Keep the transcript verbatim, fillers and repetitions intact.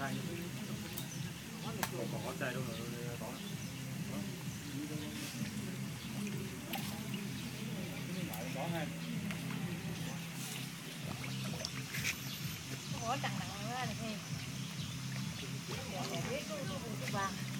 hai còn còn có chai đâu nữa có có hai có chẳng nặng nữa này thì để biết cái vàng